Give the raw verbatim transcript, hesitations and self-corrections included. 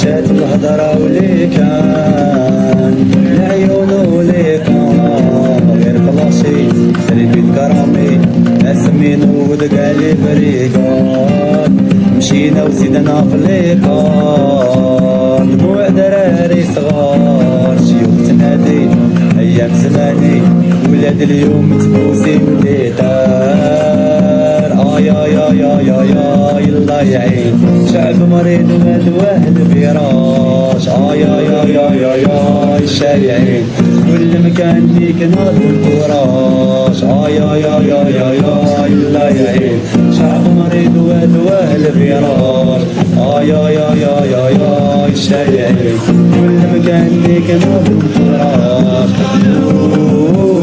مشات الهضرة ولي كان العيون ولي كان غير فلاشي ريبيت كرامي اسمين ودقع لي بريقان مشينا وزيدنا في الليقان دموع دراري صغار شيوخ تنادي ايام زماني ولاد اليوم تبوسي وليدار آي آي آي آي آي آي الله يعين شعب مريض ومدواه الفراش آي آي آي آي آي آي الشايعين كل مكان فيك نار والفراش آي آي آي آي آي آي الله يعين شعب مريض ومدواه الفراش آي آي آي آي آي آي الشايعين كل مكان فيك نار والفراش